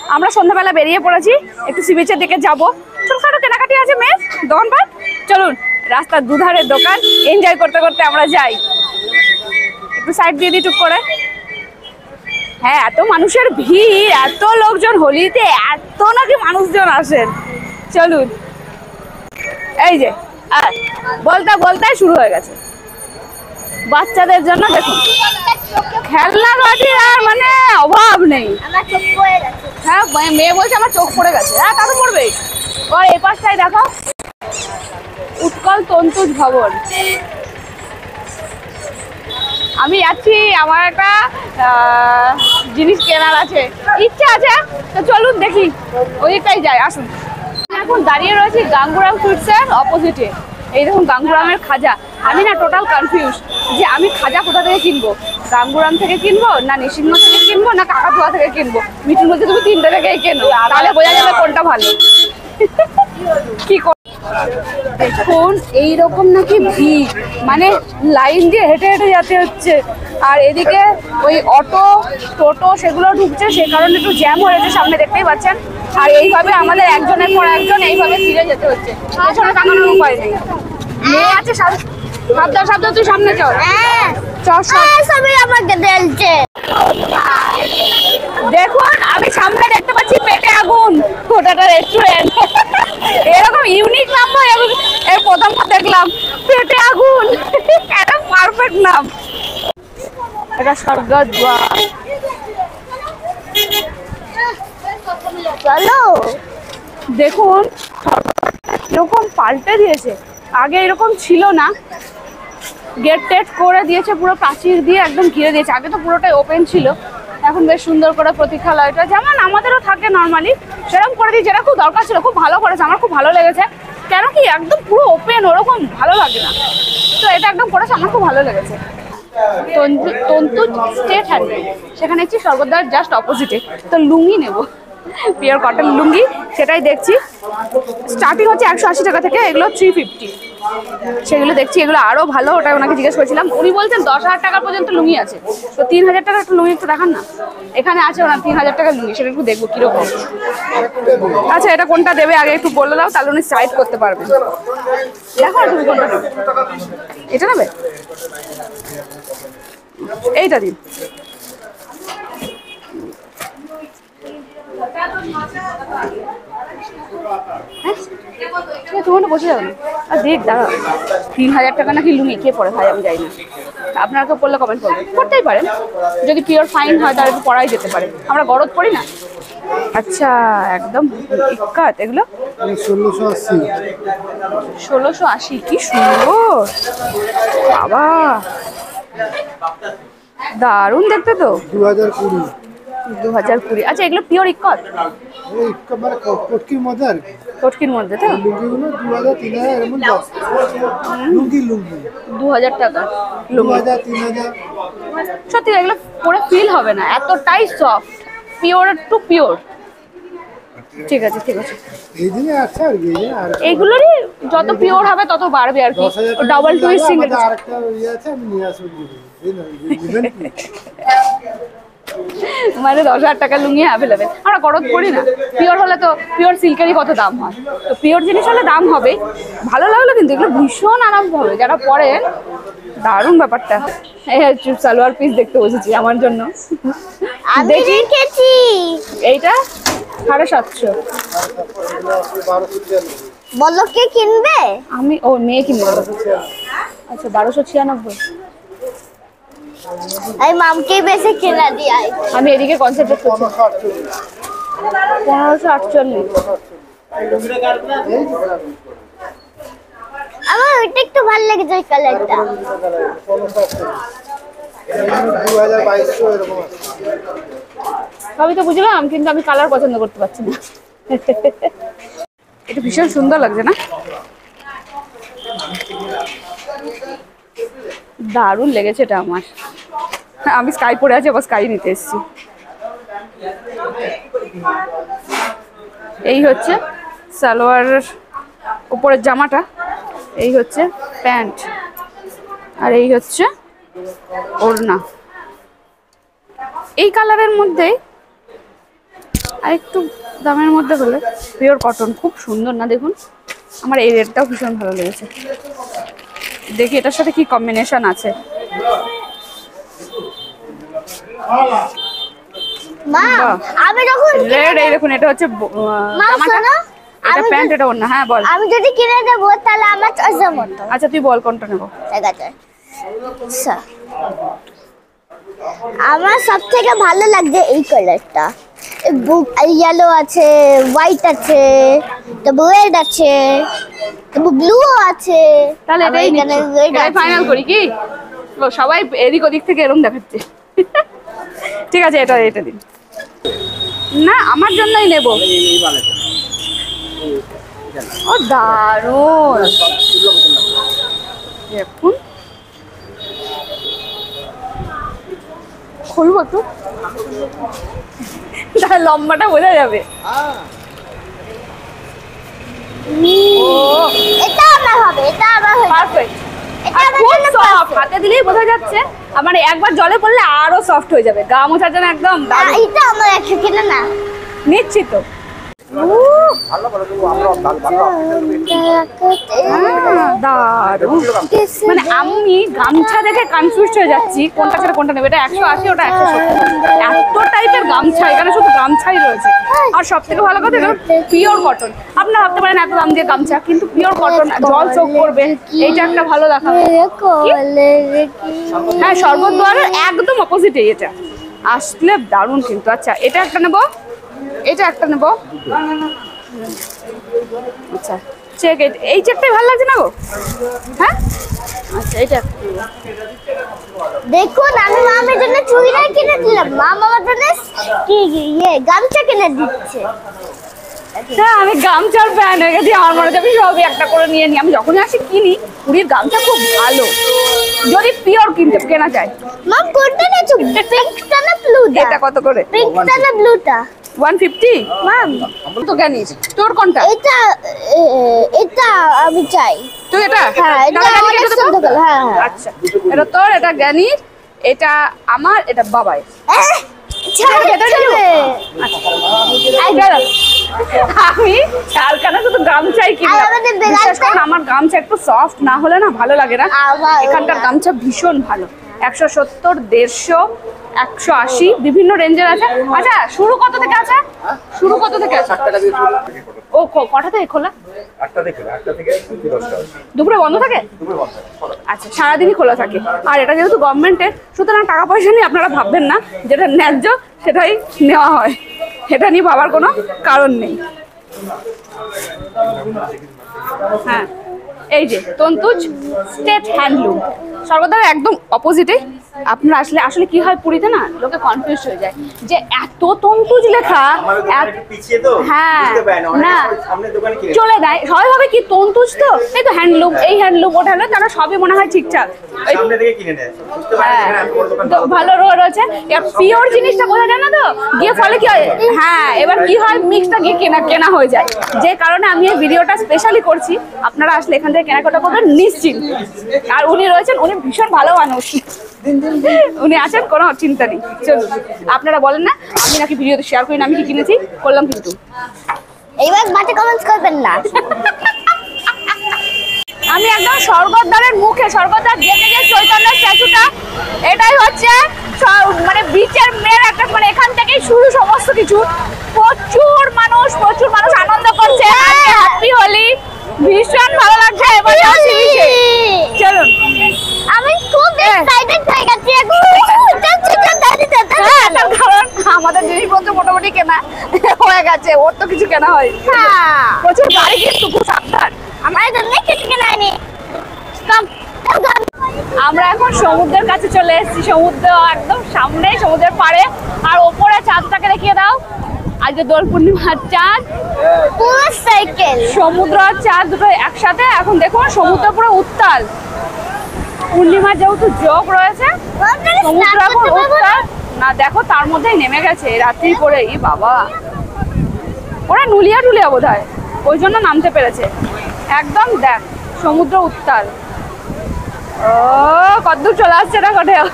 আমরা সন্ধ্যাবেলা বেরিয়ে পড়েছি, একটু সি বিচের দিকে যাবো। ছোটখাটো কেনাকাটি আছে মেয়ের দোকানপাট। চলুন রাস্তার দুধারের দোকান এনজয় করতে করতে আমরা যাই। একটু সাইড দিয়ে দিই টুক করে। হ্যাঁ, এত মানুষের ভিড়, এত লোকজন, হোলিতে এত নাকি মানুষজন আসেন। চলুন, এই যে বলতে বলতে শুরু হয়ে গেছে। বাচ্চাদের জন্য দেখুন খেলনা গাড়ির আর মানে অভাব নেই। হ্যাঁ, মেয়ে বলছে আমার চোখ পড়ে গেছে। হ্যাঁ, তা তো পড়বে। আর এই পাশটাই দেখো, উৎকল তন্তুজ ভবন। আমি যাচ্ছি, আমার একটা জিনিস কেনার আছে, ইচ্ছা আছে, তো চলুন দেখি, ওইটাই যাই। আসুন, এখন দাঁড়িয়ে রয়েছি গাঙ্গুরাম সুইটসের অপোজিটে। এই দেখুন গাঙ্গুরামের খাজা। আমি না টোটাল কনফিউজ যে আমি খাজা কোথা থেকে কিনবো, গাঙ্গুরাম থেকে কিনবো না নিসিংহ থেকে কিনবো না কাকাতুয়া থেকে কিনবো। মিঠুর মধ্যে তুমি তিনটে থেকেই কেনো, তাহলে বোঝা যাবে কোনটা ভালো। কি দেখুন এইরকম নাকি ভিড়, মানে লাইন দিয়ে হেঁটে হেঁটে যেতে হচ্ছে। আর এদিকে ওই অটো টোটো সেগুলো ঢুকছে, সে কারণে একটু জ্যাম হয়েছে সামনে, দেখতেই পাচ্ছেন। আর এইভাবে আমাদের একজনের পর একজন এইভাবে ফিরে যেতে হচ্ছে, পেছনে তাকানোর উপায় নেই। মেয়ে আছে, সাবধান সাবধান, তুই সামনে চল। সবই আমাকে দেখছে। দেখুন আমি সামনে দেখতে পাচ্ছি পেটে আগুন, ওটাটা রেস্টুরেন্ট। এরকম ইউনিক নাম নয়, আমি এই প্রথম দেখলাম পেটে আগুন। এটা পারফেক্ট নাম। এটা স্বর্গদ্বার। চলো দেখুন এরকম পাল্টে দিয়েছে, আগে এরকম ছিল না। গেট টেট করে দিয়েছে, পুরো প্রাচীর দিয়ে একদম ঘিরে দিয়েছে। আগে তো পুরোটাই ওপেন ছিল, এখন বেশ সুন্দর করে প্রতীক্ষালয়টা যেমন আমাদেরও থাকে নর্মালি সেরকম করে দিয়েছে। যেটা খুব দরকার ছিল, খুব ভালো করেছে, আমার খুব ভালো লেগেছে। কেন কি একদম পুরো ওপেন ওরকম ভালো লাগে না, তো এটা একদম করেছে, আমার খুব ভালো লেগেছে। তন্তু স্টেট হ্যান্ডমেড, সেখানে হচ্ছে স্বর্গদ্বার জাস্ট অপোজিটে। তো লুঙ্গি নেবো, পিওর কটন লুঙ্গি, সেটাই দেখছি। স্টার্টিং হচ্ছে 180 টাকা থেকে, এগুলো 350, সেগুলো দেখছি। এগুলো আরও ভালো, ওটা ওনাকে জিজ্ঞেস করেছিলাম, উনি বলছেন 10,000 টাকা পর্যন্ত লুঙ্গি আছে। তো 3,000 টাকা একটা লুঙ্গি একটু দেখান না। এখানে আছে ওনার 3,000 টাকার লুঙ্গি, সেটা একটু দেখবো কীরকম। আচ্ছা, এটা কোনটা দেবে আগে একটু বলে দাও, তাহলে উনি সাইড করতে পারবেন। দেখো তুমি কোনটা নেবে, এটা নেবে, এইটা দিন। তোমার বসে যাবে না, আর দেখ দাঁড়া। 3,000 টাকা নাকি লুঙ্গি, কে পরে ভাই আমি যাই না। আপনারা কেউ পড়লে কমেন্ট করবেন, করতেই পারেন। যদি পিওর ফাইন হয় তাহলে একটু পড়াই যেতে পারে, আমরা গরদ পড়ি না। আচ্ছা, একদম ইক্কাত এগুলো 1680। কি সুন্দর বাবা, দারুণ দেখতে তো। 2020। আচ্ছা, এগুলো পিওর ইক্কত, মানে কটকির মধ্যে আর কটকির মধ্যে তো। লুঙ্গিগুলো 2000-3000 এরকম দাম। লুঙ্গি 2000 টাকা লুঙ্গি, 2000-3000। সত্যি এগুলো পরে ফিল হবে না, এতটাই সফট, পিওর টু পিওর। ঠিক আছে ঠিক আছে, এই দিনে আছে আর কি, এইগুলোরই যত পিওর হবে তত বাড়বে আর কি। Double twist single. আরেকটা ইয়ে আছে, আমি নিয়ে আসবো। মানে 10,000 টাকা লুঙ্গি অ্যাভেলেবেল। আমরা গরদ পড়ি না, পিওর হলে তো পিওর সিল্কেরই কত দাম হয়, তো পিওর জিনিস হলে দাম হবে। ভালো লাগলো কিন্তু, এগুলো ভীষণ আরাম হবে যারা পরেন, দারুণ ব্যাপারটা। এই সালোয়ার পিস দেখতে বসেছি আমার জন্য, দেখেছি। এইটা 750। বলো কে কিনবে? আমি, ও মেয়ে কিনবে। আচ্ছা 1296। এই মামকে বেশি কিনা দিই। আমি এদিকে কনসেন্ট্রেট করছি। 1548। আমার ওইটা একটু ভালো লেগেছে, ওই কালারটা। 2022 এরকম আছে। সবই তো বুঝলাম, কিন্তু আমি কালার পছন্দ করতে পারছি না। এটা ভীষণ সুন্দর লাগছে না, দারুণ লেগেছে এটা আমার। আমি স্কাই পরে আছি, আবার স্কাই নিতে এসেছি। এই হচ্ছে সালোয়ারের উপরের জামাটা, এই হচ্ছে প্যান্ট, আর এই হচ্ছে ওড়না। এই কালারের মধ্যে আর একটু দামের মধ্যে হলে পিওর কটন, খুব সুন্দর না দেখুন। আমার এই রেটটাও ভীষণ ভালো লেগেছে। দেখি এটার সাথে কি কম্বিনেশন আছে। মা আমি যখন রেড, এই দেখুন এটা হচ্ছে মা শোনো, এটা প্যান্ট, এটা ওড়না। হ্যাঁ বল। আমি যদি কিনে দেবো তাহলে আমার চয়েসের মতো। আচ্ছা তুই বল কোনটা নেবো। ঠিক আছে। আচ্ছা, আমার সব থেকে ভালো লাগছে এই কালারটা। ইয়েলো আছে, হোয়াইট আছে, তারপর রেড আছে, তারপর ব্লু আছে। তাহলে আবার এটাই এখানে নিচ্ছি। red এটাই আছে। ফাইনাল করি কি? ও সবাই এদিক ওদিক থেকে এরকম দেখাচ্ছে। ঠিক আছে, এটা দিন। না আমার জন্যই নেব। ও দারুণ, দেখুন খুলবো তো, তাহলে লম্বাটা বোঝা যাবে। এটা আমার হবে, এটা আমার হবে। পারফেক্ট। এটা আমার খুব জন্য সফট, হাতে দিলেই বোঝা যাচ্ছে। মানে একবার জলে পড়লে আরো সফট হয়ে যাবে, গা মোছার জন্য একদম দারুণ। এটা আমার একটা কিনে না। নিচ্ছি তো। দারুণ। মানে আমি গামছা দেখে কনফিউজ হয়ে যাচ্ছি কোনটা ছেড়ে কোনটা নেবে। এটা 180, ওটা 170। এত টাইপের গামছা, এখানে শুধু গামছাই রয়েছে। আর সব থেকে ভালো কথা এটা পিওর কটন। আপনারা ভাবতে পারেন এত দাম দিয়ে গামছা, কিন্তু পিওর কটন, জল চোখ করবে। এইটা একটা ভালো দেখা। হ্যাঁ, শরবত দুয়ারের একদম অপোজিটে এটা। আসলে দারুণ কিন্তু। আচ্ছা এটা একটা নেবো, এটা একটা নেবো। আচ্ছা চেক, এই চেকটাই ভালো লাগছে না গো? হ্যাঁ আচ্ছা এটা দেখুন, আমি মামার জন্য চুড়িদার কিনে দিলাম, মা আমার জন্য গামছা কিনে দিচ্ছে। হ্যাঁ, আমি গামছার ফ্যান হয়ে গেছি। আমার মনে হচ্ছে আমি সবই একটা করে নিয়ে নিই। আমি যখনই আসি কিনি। পুরীর গামছা খুব ভালো, যদি পিওর কেনা যায়। মা কোনটা নেছো, পিঙ্কটা না ব্লুটা? এটা কত করে? পিঙ্কটা না ব্লুটা? 150। মাম তো জানিস তোর কোনটা? এটা আমি চাই। তুই এটা? হ্যাঁ, এটা তাহলে অনেক কেটে দেবো? সুন্দর কালার। হ্যাঁ হ্যাঁ। আচ্ছা এটা তোর, এটা জ্ঞানীর, এটা আমার, এটা বাবাই। আমি চালখানা শুধু গামছাই কিনলাম। বিশেষ করে আমার গামছা একটু সফট না হলে না ভালো লাগে না। এখানকার গামছা ভীষণ ভালো। 170, 150, 180 বিভিন্ন রেঞ্জের আছে। আচ্ছা শুরু কত থেকে আছে? শুরু কত থেকে আছে? ও কটা থেকে খোলা? 8টা থেকে 10টা। দুপুরে বন্ধ থাকে? আচ্ছা সারাদিনই খোলা থাকে। আর এটা যেহেতু গভর্নমেন্টের, সুতরাং টাকা পয়সা নিয়ে আপনারা ভাববেন না, যেটা ন্যায্য সেটাই নেওয়া হয়। এটা নিয়ে ভাবার কোনো কারণ নেই। হ্যাঁ এই যে তন্তুজ স্টেট হ্যান্ডলুম, সর্বদার একদম অপোজিটে। আপনারা আসলে কি হয় পুরীতে না, লোকে কনফিউজ হয়ে যায় যে এত তন্তুজ লেখা। হ্যাঁ না চলে দেয়, সবাই ভাবে কি তন্তুজ তো এই তো হ্যান্ডলুম, এই হ্যান্ডলুম ওটা হলো, তারা সবই মনে হয় ঠিকঠাক। ভালো রয়েছে, পিওর জিনিসটা বোঝা যায় না তো, গিয়ে ফলে কি হয়, হ্যাঁ এবার কি হয় মিক্সটা গিয়ে কেনা হয়ে যায়। যে কারণে আমি এই ভিডিওটা স্পেশালি করছি। আপনারা আসলে এখান থেকে কেনাকাটা করবেন নিশ্চিন্ত। আর উনি রয়েছেন, উনি ভীষণ ভালো মানুষ, উনি আছেন, কোনো চিন্তা নেই। চলুন, আপনারা বলেন না আমি নাকি ভিডিওতে শেয়ার করি না আমি কি কিনেছি, করলাম কিন্তু। এইবার বাটে কমেন্টস করবেন না। আমি একদম স্বর্গদ্বারের মুখে, স্বর্গদ্বার যেতে যে চৈতন্যের স্ট্যাচুটা, এটাই হচ্ছে মানে বিচের মেয়ের একটা, মানে এখান থেকেই শুরু সমস্ত কিছু। প্রচুর মানুষ আনন্দ করছে। হ্যাপি হোলি, ভীষণ ভালো লাগছে। এবার যাচ্ছি বিচে, চলুন। আমি খুব এক্সাইটেড হয়ে গেছি এখন। হ্যাঁ, তার কারণ আমাদের জিনিসপত্র মোটামুটি কেনা হয়ে গেছে, ওর তো কিছু কেনা হয়। প্রচুর গাড়ি কিন্তু, খুব সাবধান। আমার জন্য কিছু কেনায়নি। আমরা এখন সমুদ্রের কাছে চলে এসেছি। সমুদ্র একদম সামনে, সমুদ্রের পাড়ে। আর ওপরে চাঁদটাকে দেখিয়ে দাও। আজকে দোল পূর্ণিমার চাঁদ, পুরো সাইকেল, সমুদ্র আর চাঁদ দুটো একসাথে। এখন দেখুন সমুদ্র পুরো উত্তাল। পূর্ণিমার যেহেতু যোগ রয়েছে, সমুদ্র এখন উত্তাল না। দেখো তার মধ্যেই নেমে গেছে রাত্রি করে। ই বাবা, ওরা নুলিয়া বোধ হয়, ওই জন্য নামতে পেরেছে। একদম দেখ সমুদ্র উত্তাল। ও কতদূর চলে আসছে না, কোথায়